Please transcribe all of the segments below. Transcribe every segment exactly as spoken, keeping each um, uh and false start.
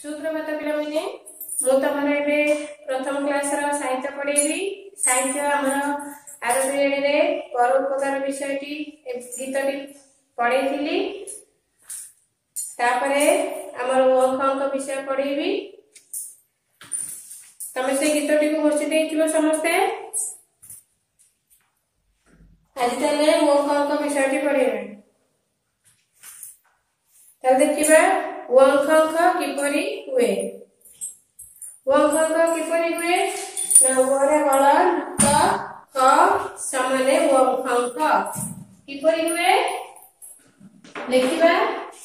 सुप्रभात पिलाने मु तुम ए प्रथम क्लास साहित्य पढ़ेबी। साहित्य आमर आर पीरियड रे परोपकार विषय गीतटी पढ़ी तापरे आमर अंक अंक विषय पढ़ेबी। तमे से गीतटी को घोषि देइथिबो समस्ते। आज तले अंक अंक विषयटी पढ़ेबे। तब देखिबा अंक अंक किपरि हुए। अंक अंक किपरि हुए ना ओरे हल त ख समाने अंक अंक किपरि हुए लिखिबा।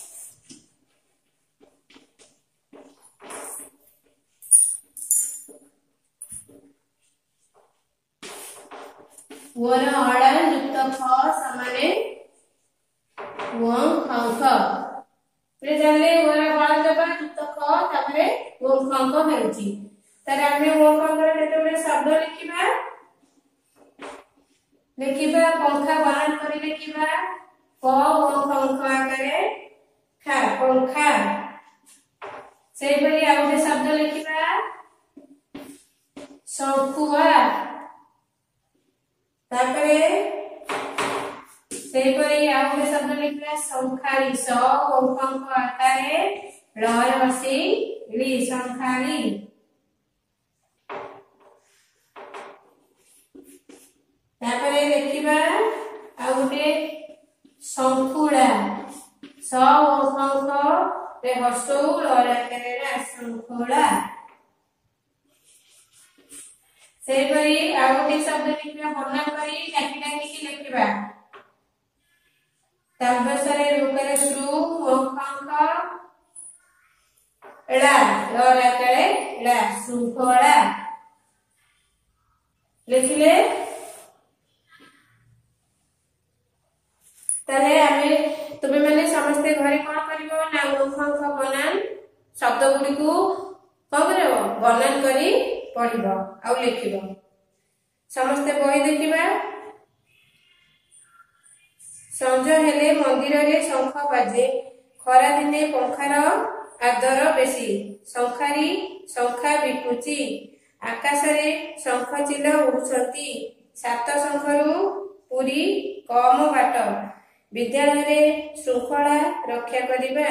वर हल युक्त ख समाने अंक अंक रे जानले ओरा हल दबा युक्त ख तापरे अंक अंक हेउची। तारे आमे अंक अंक रे केते बडे शब्द लिखिबा लिखिबा पंखा बनान करी लिखिबा क अंक अंक आकारे खा पंखा। से परी आ गोटे शब्द लिखिबा शंकुआ। तापरे से परी आ गोटे शब्द लिखिबा संखारी स अंक अंक आकारे लय बसी ली संखारी। तापरे देखिबा आ गोटे शंकुड़ा स अंक अंक रे हसौ लय आकारे शंकुड़ा। से परी आ गोटे शब्द लिखिबा बना करी टाकी टाकी की लिखिबा तबसरे रूपरे श्रु अंक अंक ला लय आकारे ला शृंखला लिखिले। ताले आमे तुमे माने समस्त घरे कोन करिवो ना अंक अंक बनान शब्द गुडी को कोन करबो बनान करी पढिबो आ लिखिबो। समस्त बही देखिबा। संज हेले मंदिर रे शंख बाजे खरा दिने पंखार आदर बेसी शंखारी शंखा बिकुची आकाश रे शंख चिल उड़ुछंती सात शंखरु पुरी कम बाट विद्यालय रे श्रृंखला रक्षा करिबा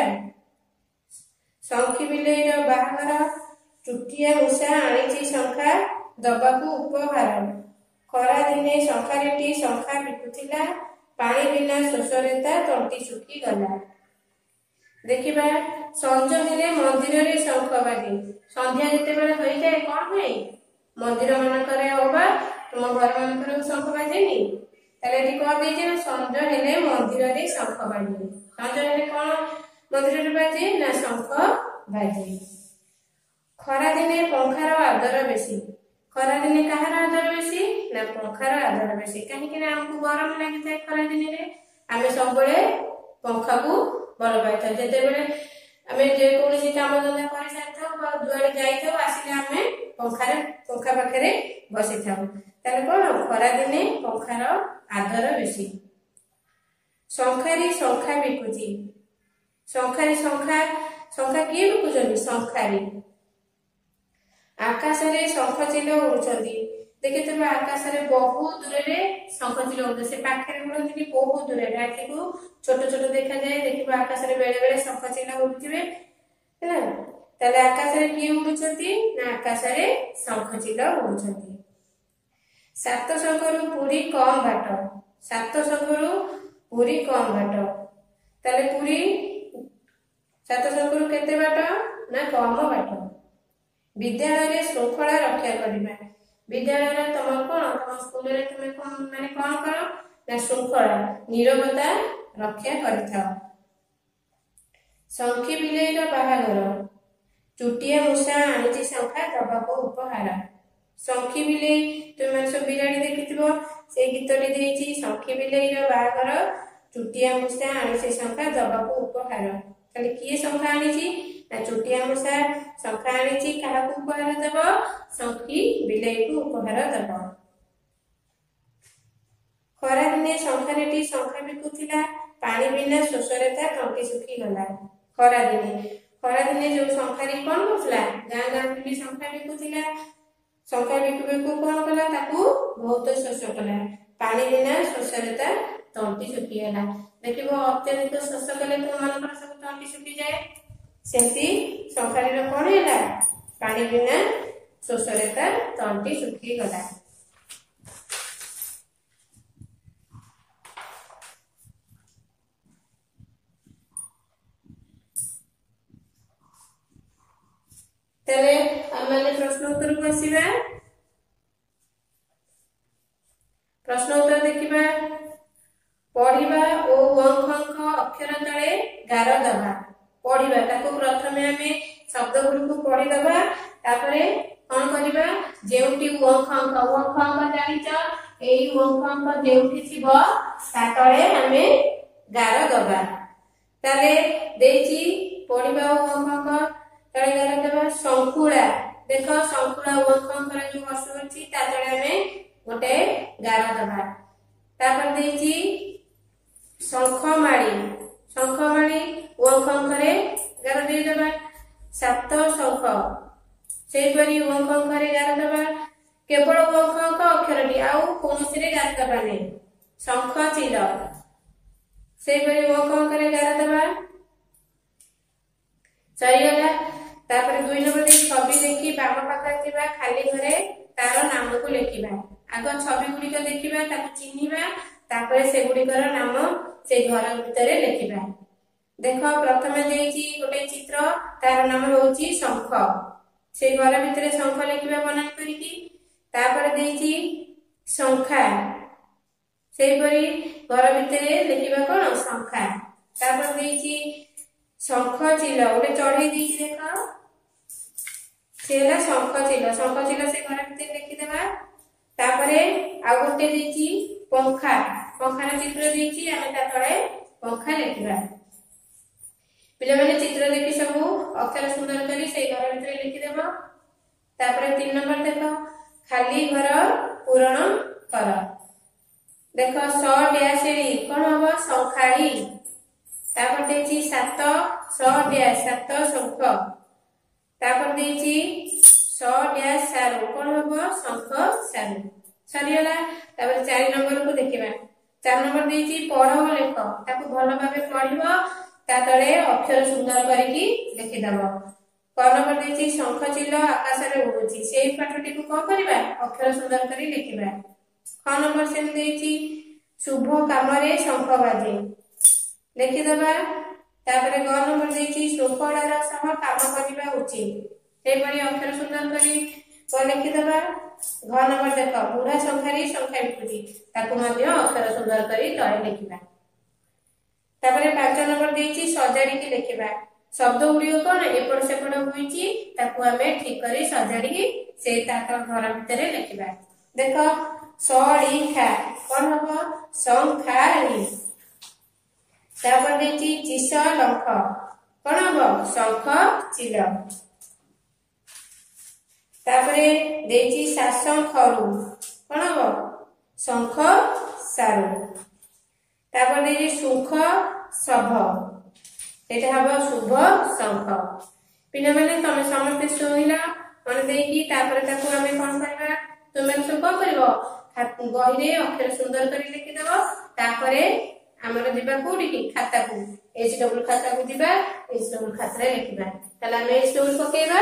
शंखी बिलेर बाहागर चुटिया मूषा आनिछि शंखा दबाकू उपहार खरा दिने शंखारीटी शंखा बिकुथिला पानी बिना शोषरेता तंटी सुखी गला। देखिबा संज हेले मंदिर रे शंख बाजे संध्या जते बेला होई जाय कोन होई मंदिर मानकरे होबा तुम घर मानकरे शंख बाजेनी। ताले एठी कोन देजे ना संज हेले मंदिर रे शंख बाजे संज हेले कोन मंदिर रे बाजे ना शंख बाजे। खरा दिने पंखार आदर बेसी खरा दिने कहार आदर बेसी ना पंखार आदर बेसी कहीं कि ना हमको गरम लागि थाए खरा दिने रे आमे सब बेले पंखा को भल पाई था। जते बेले आमे जे कोनसी काम धंदा करि साथौ बा दुआरे जाइथौ आसिले आमे पंखा रे पंखा पाखरे बसि थाउ। ताले कोन खरा दिने पंखार आदर बेसी। शंखारी शंखा बिकुची शंखारी शंखा शंखा किए बिकुचंदी शंखारी। आकाश रे शंख चिल उड़ुछंती देखिते आकाश रे बहुत दूर रे शंख चिल उड़े से पाखरे उड़ंती बहुत दूर रे आखि को छोट छोट देखा जाए। देखिबा आकाश रे बेले बेले शंख चिल उड़ुथिबे हैला। ताले आकाश रे की उड़ुछंती ना आकाश रे शंख चिल उड़ुछंती। सात शंखरु पुरी कम बाट सात शंखरु पुरी कम बाट ताले पुरी सात शंखरु केते बाट ना कम बाट। विद्यालय रे श्रृंखला रक्षा करिबा विद्यालय रे तुम कोन तुम स्कूल रे तुम कोन माने कोन करो ना श्रृंखला निरवता रक्षा करिथाओ। शंखी बिलेर बाहागर चुटिया मूषा आनिछि शंखा दबाको उपहार। शंखी बिले तुम माने सब बिराडी देखिथिबो से गीतटी देइछि शंखी बिलेर बाहागर चुटिया मूषा आनिछि शंखा दबाको उपहार। खाली किए शंखा आनिछि ना चुटिया मूषा शंखा आनिछि काहाकू उपहार देबो शंखी बिलेई को उपहार देबो। खरा दिने शंखारीटी शंखा बिकुथिला पानी बिना शोषरेता तंटी सुखी गला। खरा दिने खरा दिने जो शंखारी कौन करथला गाँ गाँ बुली शंखा बिकुथिला शंखा बिकु बिकु कौन कला ताकू बहुत शोष कला पानी बिना शोषरे ता तंटी सुखी गला देखिबो अत्यधिक शोष कले तो मानकर सब तंटी सुखी जाए सेंती शंखारी रो कौन हैला पानी बिना शोषरे ता तंटी सुखी गला। तले आमने प्रश्न उत्तर को आसीबा प्रश्न उत्तर देखिबा पढ़िबा ओ अंक अक्षर तले गार दबा पढ़िबा ताको प्रथमे हमें शब्द गुरु को पढ़ी दबा तापरे कोन करिबा जेउटी अंक अंक अंक अंक जानिच एई अंक अंक जेउटी थिबो ता तले हमें गार दबा ताले देची पढ़िबा ओ अंक अंक तले गार दबा संकुला देख संकुला अंक अंक जो वस्तु अछि ता तले हमें गोटे गार दबा तापर देची शंखमाली शंखमाली अंक अंक रे गार दे दबा सात शंख सेही परी अंक अंक रे गार दबा केवल अंक अंक अक्षर टी आउ कोनसी रे गार दबा नै शंख चिल सेही परी अंक अंक रे गार दबा सरीगला तापर दुई नंबर छवि देखि बाम पाखा थिबा खाली घरे तार नाम को लिखिबा आगो छवि गुडी को देखिबा ताको चिन्हिबा तापर से गुडी कर नाम से घर भीतर लिखिबा देख प्रथमे देछि गोटे चित्र तार नाम होछि शंख से घर भीतर शंख लिखिबा बनान करिकि तापर देछि शंखा सेही परी घर भीतर लिखिबा कोन शंखा तापर देछि शंख चिल गोटे चढ़ई देछि देख सेला शंख चिल शंख चिल से घर भीतर लिखि देबा तापरे आ गोटे देछि पंखा पंखार चित्र देछि आमे ता तळे पंखा लिखिबा पिले माने चित्र देखि सब अक्षर सुंदर करी से घर भीतर लिखि देबो तापरे तीन नंबर देखो खाली घर पूरण कर देखो स डैशरी कोन होबो शंखाड़ी तापर देछि सात स डैश सात शंख तापर देछि स डैश सारू कोन होबो शंख सारू सरियला तापर चार नंबर को देखिबा चार नंबर देछि पढ़ो लेख ताको भलो भाबे पढ़िबो ता तळे अक्षर सुंदर करिकि लिखि दबो क नंबर देछि शंख चिल आकाश रे उडुछि सेही पाठटी को कोन करबा अक्षर सुंदर करी लिखिबा ख नंबर से देछि शुभ काम रे शंख बाजे लिखि दबा तापर ग नंबर देछि शृंखलार सह काम करिबा उचित सेही परी अक्षर सुंदर करी को लिखि दबा घ नंबर देखो बुढ़ा संख्यारी संख्या विकृति ताको मध्य अक्षर सुंदर करी तळे लिखिबा तापरे पांच नंबर देछि सजाडी की लिखिबा शब्द गुडी कोन एपड़ सेपड़ होईची ताको हमें ठीक करी सजाडी से ताको घर भीतर लिखिबा देखो सळीखा कोन हबो संखारी तापर देछि चिस लंख कोन हबो शंख चिल तापरे देछि शासन खरु कोन हबो शंख सारू तापर देछि सुख सभ एटा हबो शुभ शंख पिना माने तमे समस्त सोहिला मन देकी तापर ताको हमें कोन करबा तुमे सब कोन करबो बही रे अक्षर सुंदर करी लिखि देबो तापरे हमर दिबा कोडी की खाता को एच डबल खाता को दिबा एच डबल खाता रे लिखिबा तला हम एच डबल पकेबा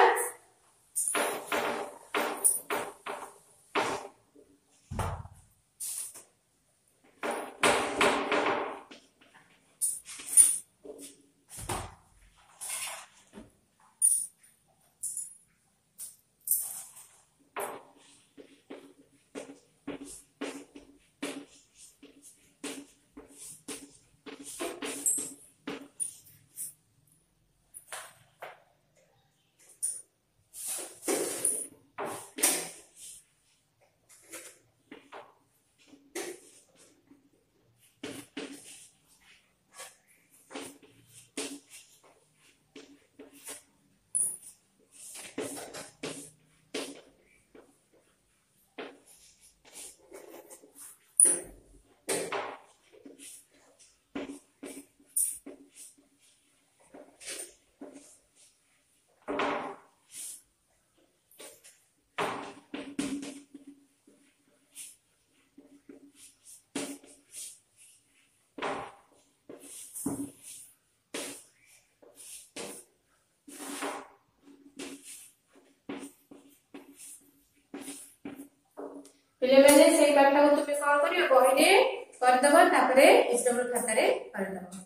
ପିଲାମାନେ ସେଇ ପାଠ को तुम कौन करियो बही रे करदब तापरे एसबुर खातारे करदब।